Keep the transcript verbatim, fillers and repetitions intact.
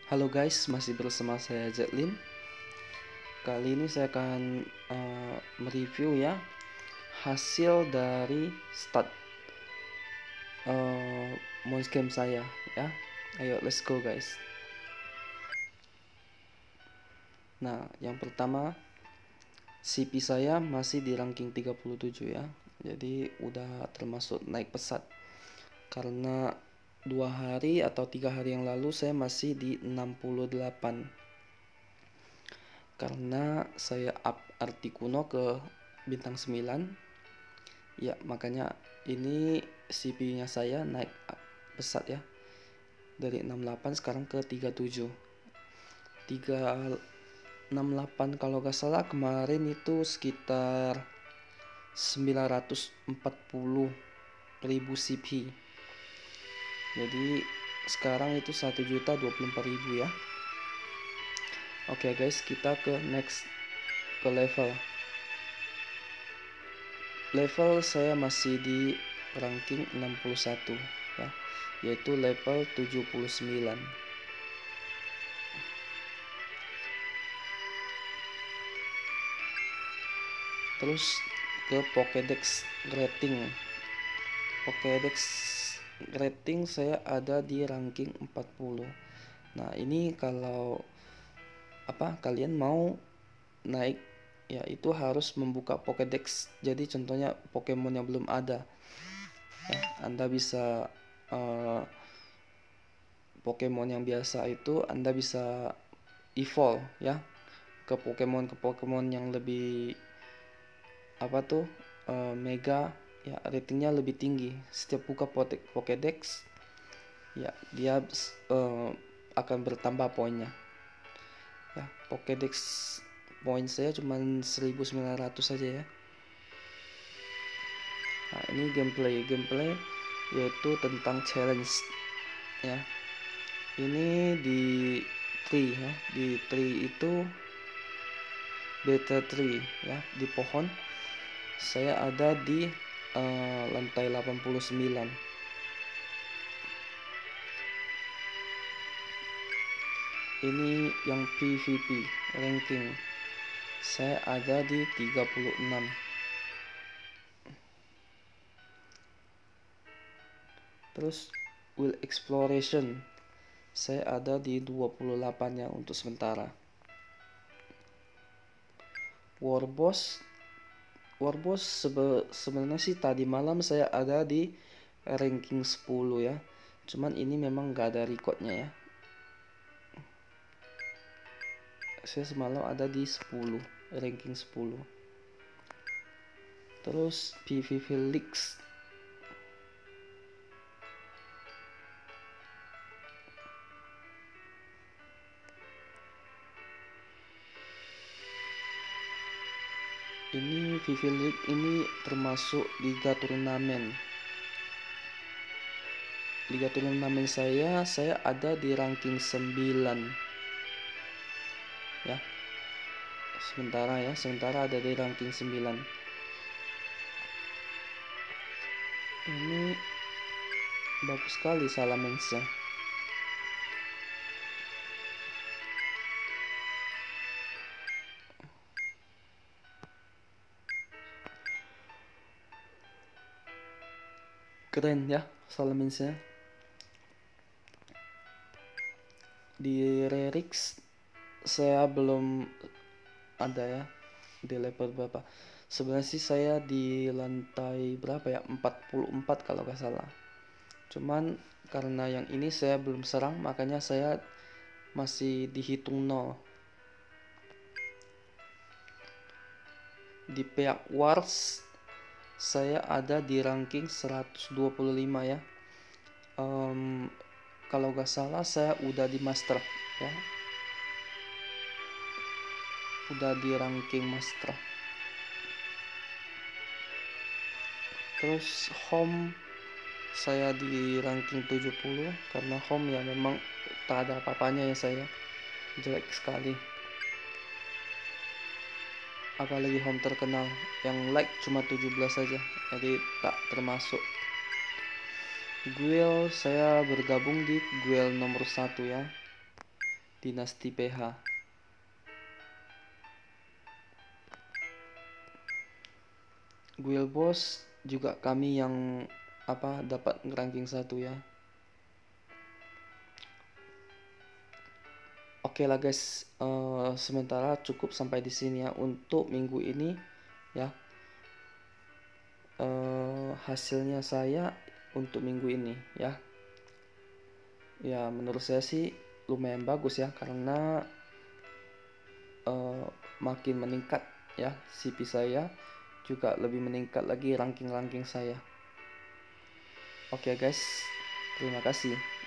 Halo guys, masih bersama saya Zetlin. Kali ini saya akan uh, mereview ya hasil dari start uh, Monscam saya ya. Ayo let's go guys. Nah, yang pertama C P saya masih di ranking tiga puluh tujuh ya. Jadi udah termasuk naik pesat. Karena dua hari atau tiga hari yang lalu saya masih di enam puluh delapan. Karena saya up Articuno ke bintang sembilan ya, makanya ini C P nya saya naik pesat ya, dari enam puluh delapan sekarang ke tiga puluh tujuh. tiga enam puluh delapan kalau gak salah kemarin itu sekitar sembilan ratus empat puluh ribu C P, jadi sekarang itu satu juta dua puluh empat ribu ya. Oke okay guys, kita ke next, ke level. Level saya masih di ranking enam puluh satu ya, yaitu level tujuh puluh sembilan. Terus ke Pokédex rating. Pokédex rating saya ada di ranking empat puluh. Nah, ini kalau apa kalian mau naik ya, itu harus membuka Pokédex. Jadi contohnya Pokemon yang belum ada ya, Anda bisa uh, Pokemon yang biasa itu Anda bisa evolve ya ke Pokemon ke Pokemon yang lebih apa tuh uh, mega ya, ratingnya lebih tinggi. Setiap buka Pokédex ya, dia uh, akan bertambah poinnya ya. Pokédex poin saya cuma seribu sembilan ratus saja ya. Nah, ini gameplay gameplay yaitu tentang challenge ya. Ini di tree ya, di tree itu beta tree ya, di pohon. Saya ada di uh, lantai delapan puluh sembilan. Ini yang P V P ranking. Saya ada di tiga puluh enam. Terus Will Exploration saya ada di dua puluh delapan ya untuk sementara. Warboss Warboss sebe sebenarnya sih tadi malam saya ada di ranking sepuluh ya. Cuman ini memang gak ada recordnya ya. Saya semalam ada di sepuluh, ranking sepuluh. Terus P V P Leaks ini V V League ini termasuk liga turnamen. Liga turnamen saya saya ada di ranking sembilan ya. Sementara ya, sementara ada di ranking sembilan. Ini bagus sekali Salamence. Keren ya Salamence. Di Rerix saya belum ada ya di level berapa. Sebenarnya sih saya di lantai berapa ya, empat puluh empat kalau gak salah. Cuman karena yang ini saya belum serang, makanya saya masih dihitung nol. Di pihak Wars saya ada di ranking seratus dua puluh lima ya. um, Kalau gak salah saya udah di master ya, udah di ranking master. Terus home saya di ranking tujuh puluh, karena home ya memang tak ada apa-apanya ya, saya jelek sekali. Apalagi home terkenal yang like cuma tujuh belas saja, jadi tak termasuk. Guild saya bergabung di guild nomor satu ya. Dinasti P H. Guild Boss juga kami yang apa dapat ranking satu ya. Oke lah guys, uh, sementara cukup sampai di sini ya untuk minggu ini ya. Uh, hasilnya saya untuk minggu ini ya. Ya menurut saya sih lumayan bagus ya, karena uh, makin meningkat ya C P saya, juga lebih meningkat lagi ranking-ranking saya. Oke guys, terima kasih.